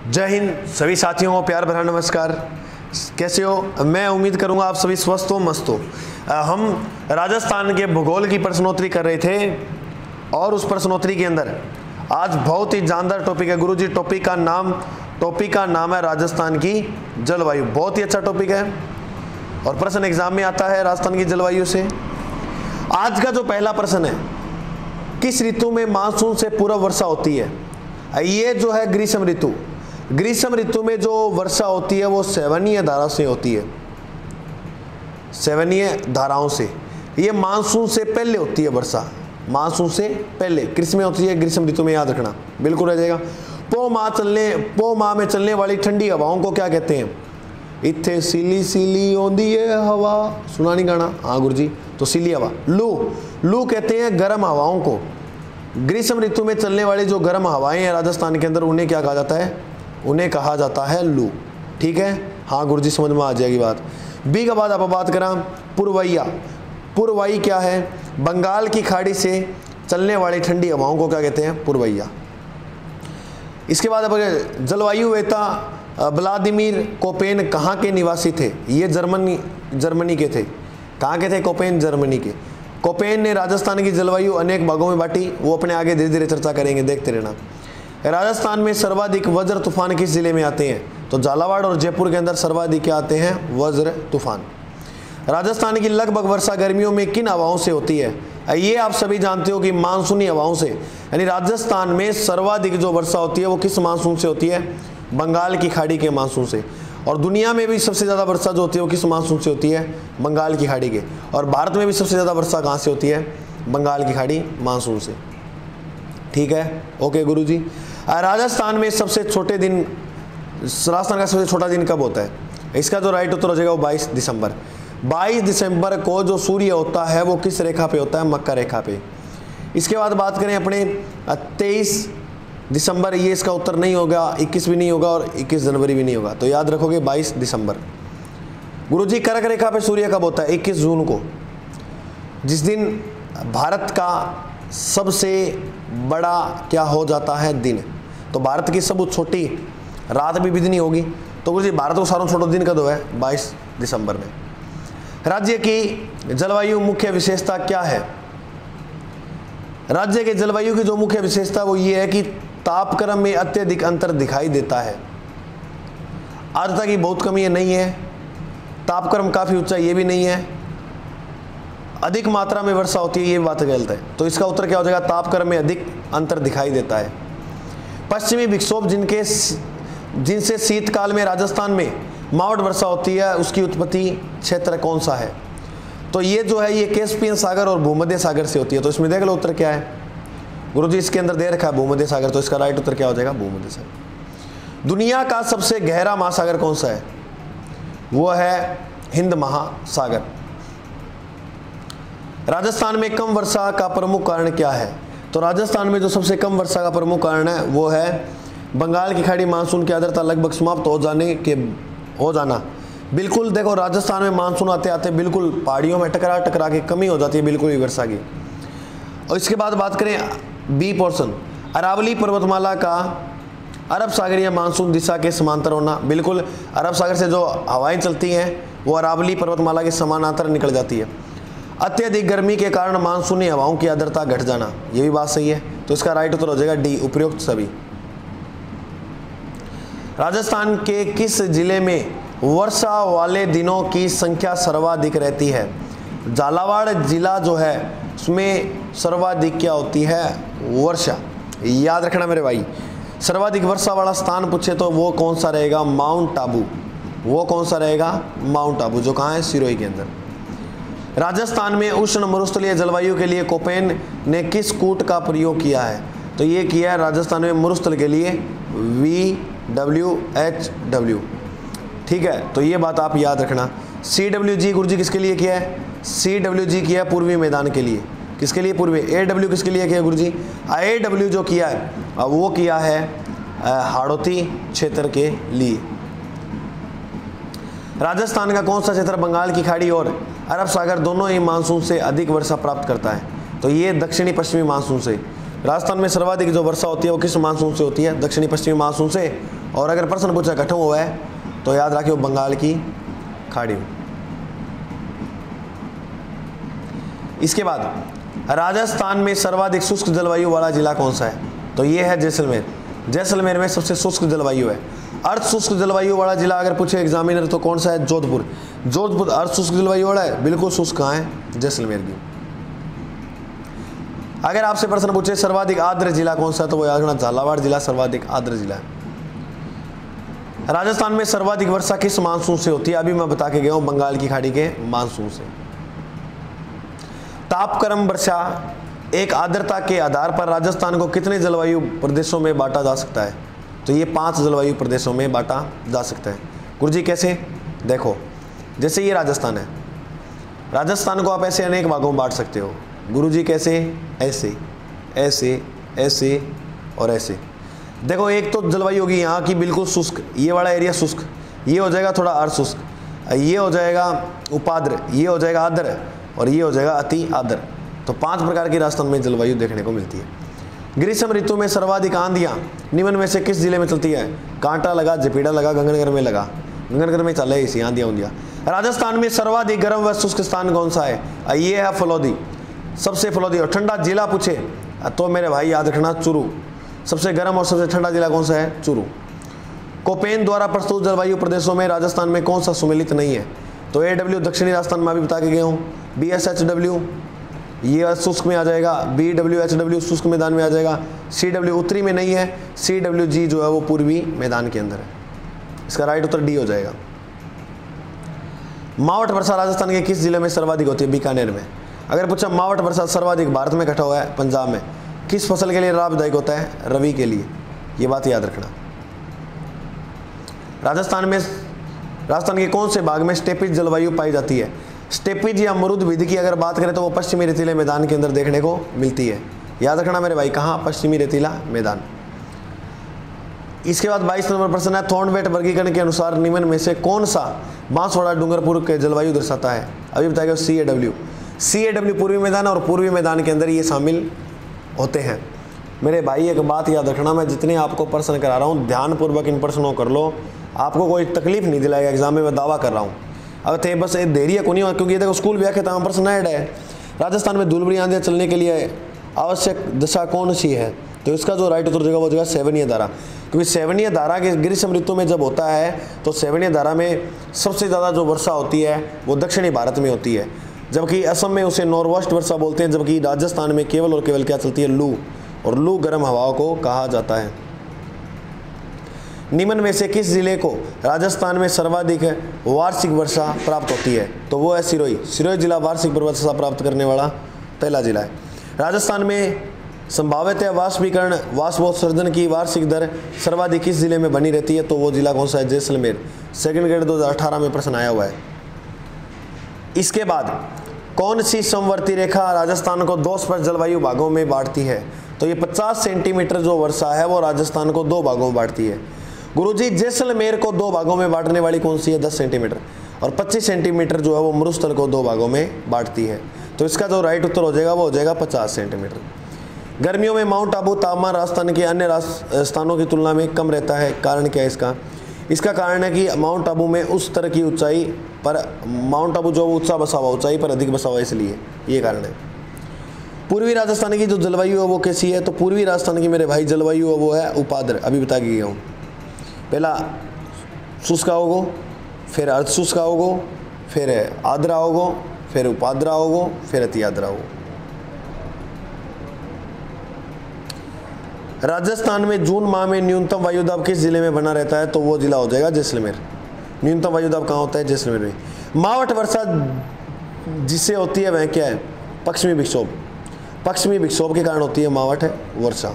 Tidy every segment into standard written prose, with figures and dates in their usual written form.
जय हिंद सभी साथियों को प्यार भरा नमस्कार। कैसे हो? मैं उम्मीद करूंगा आप सभी स्वस्थ हो, मस्त हो। हम राजस्थान के भूगोल की प्रश्नोत्तरी कर रहे थे और उस प्रश्नोत्तरी के अंदर आज बहुत ही जानदार टॉपिक है गुरुजी। टॉपिक का नाम है राजस्थान की जलवायु। बहुत ही अच्छा टॉपिक है और प्रश्न एग्जाम में आता है राजस्थान की जलवायु से। आज का जो पहला प्रश्न है, किस ऋतु में मानसून से पूर्व वर्षा होती है? ये जो है ग्रीष्म ऋतु। ग्रीष्म ऋतु में जो वर्षा होती है वो सेवनीय धारा से होती है, सेवनीय धाराओं से। ये मानसून से पहले होती है वर्षा, मानसून से पहले कृष्ण में होती है, ग्रीष्म ऋतु में, याद रखना बिल्कुल रह जाएगा। पो माह में चलने वाली ठंडी हवाओं को क्या कहते हैं? इत्थे सीली सीली ओंदी है हवा, सुना नहीं गाना? हाँ गुरुजी, तो सीली हवा। लू कहते हैं गर्म हवाओं को। ग्रीष्म ऋतु में चलने वाली जो गर्म हवाएं हैं राजस्थान के अंदर, उन्हें क्या कहा जाता है? उन्हें कहा जाता है लू। ठीक है, हाँ गुरुजी समझ में आ जाएगी बात। बी के बाद आप बात करें पुरवैया। पुरवाई क्या है? बंगाल की खाड़ी से चलने वाली ठंडी हवाओं को क्या कहते हैं? पुरवैया। इसके बाद अब जलवायु वेता व्लादिमीर कोपेन कहाँ के निवासी थे? ये जर्मनी के थे। कहाँ के थे? कोपेन, जर्मनी के। कोपेन ने राजस्थान की जलवायु अनेक भागों में बांटी। वो अपने आगे धीरे धीरे चर्चा करेंगे, देखते रहना। राजस्थान में सर्वाधिक वज्र तूफान किस जिले में आते हैं? तो झालावाड़ और जयपुर के अंदर सर्वाधिक क्या आते हैं? वज्र तूफान। राजस्थान की लगभग वर्षा गर्मियों में किन हवाओं से होती है? ये आप सभी जानते हो कि मानसूनी हवाओं से। यानी राजस्थान में सर्वाधिक जो वर्षा होती है वो किस मानसून से होती है? बंगाल की खाड़ी के मानसून से। और दुनिया में भी सबसे ज़्यादा वर्षा जो होती है वो किस मानसून से होती है? बंगाल की खाड़ी के। और भारत में भी सबसे ज़्यादा वर्षा कहाँ से होती है? बंगाल की खाड़ी मानसून से। ठीक है, ओके गुरुजी। राजस्थान में सबसे छोटे दिन, राजस्थान का सबसे छोटा दिन कब होता है? इसका जो राइट उत्तर हो जाएगा वो 22 दिसंबर। 22 दिसंबर को जो सूर्य होता है वो किस रेखा पे होता है? मकर रेखा पे। इसके बाद बात करें अपने 23 दिसंबर, ये इसका उत्तर नहीं होगा, 21 भी नहीं होगा और 21 जनवरी भी नहीं होगा, तो याद रखोगे 22 दिसंबर। गुरुजी कर्क रेखा पे सूर्य कब होता है? 21 जून को, जिस दिन भारत का सबसे बड़ा क्या हो जाता है? दिन। तो भारत की सब छोटी रात भी बिजनी होगी। तो गुरुजी भारत को सारों छोटा दिन कब है? 22 दिसंबर में। राज्य की जलवायु मुख्य विशेषता क्या है? राज्य के जलवायु की जो मुख्य विशेषता वो ये है कि तापक्रम में अत्यधिक अंतर दिखाई देता है। आर्द्रता की बहुत कमी है, नहीं है। तापक्रम काफी ऊंचा, ये भी नहीं है। अधिक मात्रा में वर्षा होती है, ये बात गलत है। तो इसका उत्तर क्या हो जाएगा? तापक्रम में अधिक अंतर दिखाई देता है। पश्चिमी विक्षोभ जिनसे शीतकाल में राजस्थान में मावट वर्षा होती है, उसकी उत्पत्ति क्षेत्र कौन सा है? तो ये जो है ये कैस्पियन सागर और भूमध्य सागर से होती है। तो इसमें देख लो उत्तर क्या है गुरुजी, इसके अंदर दे रखा है भूमध्य सागर, तो इसका राइट उत्तर क्या हो जाएगा? भूमध्य सागर। दुनिया का सबसे गहरा महासागर कौन सा है? वो है हिंद महासागर। राजस्थान में कम वर्षा का प्रमुख कारण क्या है? तो राजस्थान में जो सबसे कम वर्षा का प्रमुख कारण है वो है बंगाल की खाड़ी मानसून की आर्द्रता लगभग समाप्त हो जाना। बिल्कुल देखो, राजस्थान में मानसून आते आते बिल्कुल पहाड़ियों में टकरा के कमी हो जाती है बिल्कुल ही वर्षा की। और इसके बाद बात करें बी पोर्शन, अरावली पर्वतमाला का अरब सागरीय मानसून दिशा के समांतर होना। बिल्कुल अरब सागर से जो हवाएं चलती हैं वो अरावली पर्वतमाला के समानांतर निकल जाती है। अत्यधिक गर्मी के कारण मानसूनी हवाओं की आर्द्रता घट जाना, ये भी बात सही है। तो इसका राइट उत्तर हो जाएगा डी, उपयुक्त सभी। राजस्थान के किस जिले में वर्षा वाले दिनों की संख्या सर्वाधिक रहती है? झालावाड़ जिला जो है उसमें सर्वाधिक क्या होती है? वर्षा। याद रखना मेरे भाई, सर्वाधिक वर्षा वाला स्थान पूछे तो वो कौन सा रहेगा? माउंट आबू। वो कौन सा रहेगा? माउंट आबू, जो कहाँ है? सिरोही के अंदर। राजस्थान में उष्ण मरुस्थलीय जलवायु के लिए कोपेन ने किस कूट का प्रयोग किया है? तो ये किया है राजस्थान में मरुस्थल के लिए VWHW। ठीक है, तो ये बात आप याद रखना। CWG गुरुजी किसके लिए किया है? CWG किया पूर्वी मैदान के लिए। किसके लिए? पूर्वी। AW किसके लिए किया गुरुजी? AW जो किया है वो किया है हाड़ौती क्षेत्र के लिए। राजस्थान का कौन सा क्षेत्र बंगाल की खाड़ी और अरब सागर दोनों ही मानसून से अधिक वर्षा प्राप्त करता है? तो ये दक्षिणी पश्चिमी मानसून से। राजस्थान में सर्वाधिक जो वर्षा होती है वो किस मानसून से होती है? दक्षिणी पश्चिमी मानसून से। और अगर प्रश्न पूछा कठों हुआ है तो याद रखिए वो बंगाल की खाड़ी में। इसके बाद राजस्थान में सर्वाधिक शुष्क जलवायु वाला जिला कौन सा है? तो ये है जैसलमेर। जैसलमेर में सबसे शुष्क जलवायु है। अर्ध शुष्क जलवायु वाला जिला अगर पूछे एग्जामिनर तो कौन सा है? जोधपुर। जोधपुर अर्ध शुष्क जलवायु वाला है, बिल्कुल शुष्क कहाँ है? जैसलमेर की। अगर आपसे प्रश्न पूछे सर्वाधिक आर्द्र जिला कौन सा है तो वो याद रखना झालावाड़ जिला सर्वाधिक आर्द्र जिला है। राजस्थान में सर्वाधिक वर्षा किस मानसून से होती है? अभी मैं बता के गया हूं, बंगाल की खाड़ी के मानसून से। तापक्रम वर्षा एक आर्द्रता के आधार पर राजस्थान को कितने जलवायु प्रदेशों में बांटा जा सकता है? तो ये 5 जलवायु प्रदेशों में बांटा जा सकता है। गुरुजी कैसे? देखो, जैसे ये राजस्थान है, राजस्थान को आप ऐसे अनेक भागों में बांट सकते हो। गुरुजी कैसे? ऐसे, ऐसे, ऐसे और ऐसे। देखो, एक तो जलवायु होगी यहाँ की बिल्कुल शुष्क, ये वाला एरिया शुष्क, ये हो जाएगा थोड़ा अर्ध शुष्क, ये हो जाएगा उपाद्र, ये हो जाएगा आर्द्र और ये हो जाएगा अति आर्द्र। तो 5 प्रकार की राजस्थान में जलवायु देखने को मिलती है। ग्रीष्म ऋतु में सर्वाधिक आंधियाँ निम्न में से किस जिले में चलती है? कांटा लगा, जपेड़ा लगा, गंगानगर में लगा। गंगानगर में चल है इसी आंधियाँ उंधियाँ। राजस्थान में सर्वाधिक गर्म व शुष्क स्थान कौन सा है? ये है फलौदी, सबसे फलौदी। और ठंडा जिला पूछे तो मेरे भाई याद रखना चूरू। सबसे गर्म और सबसे ठंडा जिला कौन सा है? चूरू। कोपेन द्वारा प्रस्तुत जलवायु प्रदेशों में राजस्थान में कौन सा सम्मिलित नहीं है? तो AW दक्षिणी राजस्थान में अभी बता के गया हूँ। BSHW ये शुष्क में आ जाएगा, BWHW शुष्क मैदान में आ जाएगा, CW उत्तरी में नहीं है, CWG जो है वो पूर्वी मैदान के अंदर है। इसका राइट उत्तर डी हो जाएगा। मावठ वर्षा राजस्थान के किस जिले में सर्वाधिक होती है? बीकानेर में। अगर पूछा मावठ वर्षा सर्वाधिक भारत में इकट्ठा हुआ है पंजाब में, किस फसल के लिए लाभदायक होता है? रबी के लिए। ये बात याद रखना। राजस्थान के कौन से भाग में स्टेपिज जलवायु पाई जाती है? स्टेपिज या मरुद विधि की अगर बात करें तो वो पश्चिमी रेतीले मैदान के अंदर देखने को मिलती है। याद रखना मेरे भाई, कहाँ? पश्चिमी रेतीला मैदान। इसके बाद 22 नंबर प्रश्न है, थॉर्नवेट वर्गीकरण के अनुसार निम्न में से कौन सा बांसवाड़ा डूंगरपुर के जलवायु दर्शाता है? अभी बताएगा CAW। CAW पूर्वी मैदान और पूर्वी मैदान के अंदर ये शामिल होते हैं। मेरे भाई एक बात याद रखना, मैं जितने आपको प्रश्न करा रहा हूँ ध्यानपूर्वक इन प्रश्नों कर लो, आपको कोई तकलीफ नहीं दिलाएगा एग्जाम में, मैं दावा कर रहा हूँ। अब थे बस एक धैर्य को नहीं हुआ, क्योंकि ये देखो स्कूल व्याख्या तमाम प्रश्न ऐड है। राजस्थान में धूलभरी आंधियाँ चलने के लिए आवश्यक दशा कौन सी है? तो इसका जो राइट उत्तर देगा वो देगा सेवनीय धारा, क्योंकि सेवनीय धारा के ग्रीष्म ऋतु में जब होता है तो सेवनीय धारा में सबसे ज़्यादा जो वर्षा होती है वो दक्षिणी भारत में होती है, जबकि असम में उसे नॉर्वेस्ट वर्षा बोलते हैं, जबकि राजस्थान में केवल और केवल क्या चलती है? लू, और लू गर्म हवाओं को कहा जाता है। निम्न में से किस जिले को राजस्थान में सर्वाधिक वार्षिक वर्षा प्राप्त होती है? तो वो है सिरोही। सिरोही जिला वार्षिक वर्षा प्राप्त करने वाला पहला जिला है। राजस्थान में संभावित वाष्पीकरण वाष्पोत्सर्जन की वार्षिक दर सर्वाधिक किस जिले में बनी रहती है? तो वो जिला कौन सा है? जैसलमेर। सेकंड ग्रेड 2018 में प्रश्न आया हुआ है। इसके बाद कौन सी समवर्ती रेखा राजस्थान को 2 स्पष्ट जलवायु भागों में बांटती है? तो ये 50 सेंटीमीटर जो वर्षा है वो राजस्थान को 2 भागों में बांटती है। गुरुजी जैसलमेर को 2 भागों में बांटने वाली कौन सी है? 10 सेंटीमीटर। और 25 सेंटीमीटर जो है वो मरुस्थल को 2 भागों में बांटती है। तो इसका जो राइट उत्तर हो जाएगा वो हो जाएगा 50 सेंटीमीटर। गर्मियों में माउंट आबू तापमान राजस्थान के अन्य स्थानों की तुलना में कम रहता है, कारण क्या है इसका? इसका कारण है कि माउंट आबू में उस तरह की ऊंचाई पर, माउंट आबू जो ऊंचा बसा हुआ, ऊंचाई पर अधिक बसा हुआ, इसलिए ये कारण है। पूर्वी राजस्थान की जो जलवायु है वो कैसी है? तो पूर्वी राजस्थान की मेरे भाई जलवायु है वो है उपाद्र। अभी बता के गया हूँ, पहला शुष्क आओगो, फिर अर्ध शुष्क आओगो, फिर आर्द्र आओगो, फिर उपाद्र आओगो, फिर अति आर्द्र आओगो। राजस्थान में जून माह में न्यूनतम वायुदाब किस जिले में बना रहता है? तो वो जिला हो जाएगा जैसलमेर। न्यूनतम वायुदाब कहाँ होता है? जैसलमेर में। मावठ वर्षा जिससे होती है वह क्या है? पश्चिमी विक्षोभ। पश्चिमी विक्षोभ के कारण होती है मावठ वर्षा।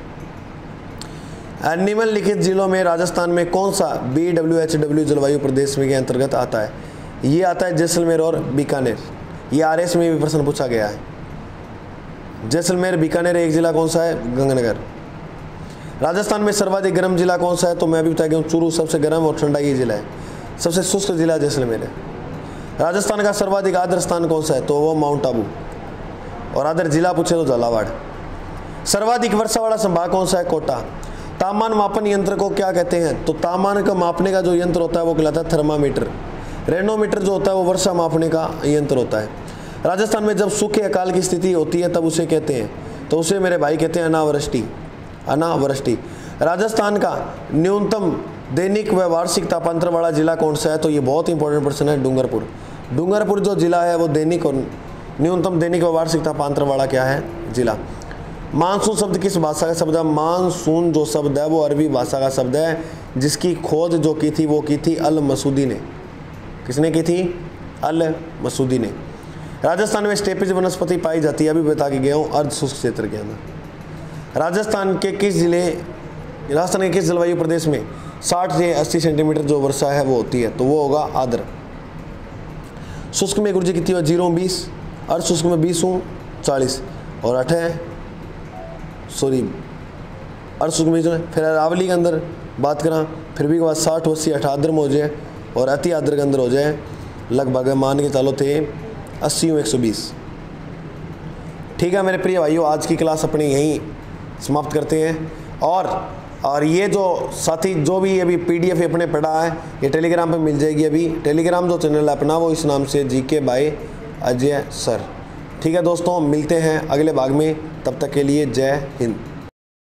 निम्नलिखित जिलों में राजस्थान में कौन सा BWHW जलवायु प्रदेश में के अंतर्गत आता है? ये आता है जैसलमेर और बीकानेर। ये RS में भी प्रश्न पूछा गया है। जैसलमेर, बीकानेर, एक जिला कौन सा है? गंगानगर। राजस्थान में सर्वाधिक गर्म जिला कौन सा है? तो मैं अभी बता गया हूँ चूरू सबसे गर्म और ठंडा ये जिला है। सबसे शुष्क जिला जैसलमेर है। राजस्थान का सर्वाधिक आर्द्र स्थान कौन सा है? तो वो माउंट आबू। और आर्द्र जिला पूछे तो झालावाड़। सर्वाधिक वर्षा वाला संभाग कौन सा है? कोटा। तापमान मापन यंत्र को क्या कहते हैं? तो तापमान का मापने का जो यंत्र होता है वो कहलाता है थर्मामीटर। रेनोमीटर जो होता है वो वर्षा मापने का यंत्र होता है। राजस्थान में जब सूखे अकाल की स्थिति होती है तब उसे कहते हैं, तो उसे मेरे भाई कहते हैं अनावृष्टि। अनावृष्टि। राजस्थान का न्यूनतम दैनिक व वार्षिक तापांतर वाला जिला कौन सा है? तो ये बहुत इंपॉर्टेंट प्रश्न है, डूंगरपुर। डूंगरपुर जो जिला है वो दैनिक और न्यूनतम दैनिक व वार्षिक तापांतर वाला क्या है? जिला। मानसून शब्द किस भाषा का शब्द है? मानसून जो शब्द है वो अरबी भाषा का शब्द है, जिसकी खोज जो की थी वो की थी अल मसूदी ने। किसने की थी? अल मसूदी ने। राजस्थान में स्टेपिज वनस्पति पाई जाती है, अभी बता के गया हूँ, अर्ध शुष्क क्षेत्र के अंदर। राजस्थान के किस जलवायु प्रदेश में 60 से 80 सेंटीमीटर जो वर्षा है वो होती है? तो वो होगा आर्द्र। शुष्क में गुरुजी कितनी है? 0 20, अर्ध शुष्क में 20 40 और 8 है, सॉरी अर्ध शुष्क में 20। फिर अरावली के अंदर बात करा फिर भी के बाद 60 80 8 आर्द्र में हो जाए और अति आर्द्र के अंदर हो जाए लगभग मान के चालो थे 80 120। ठीक है मेरे प्रिय भाइयों, आज की क्लास अपनी यहीं समाप्त करते हैं। और ये जो साथी जो भी अभी PDF अपने पढ़ा है ये टेलीग्राम पे मिल जाएगी। अभी टेलीग्राम जो चैनल है अपना वो इस नाम से GK बाय अजय सर। ठीक है दोस्तों, मिलते हैं अगले भाग में, तब तक के लिए जय हिंद।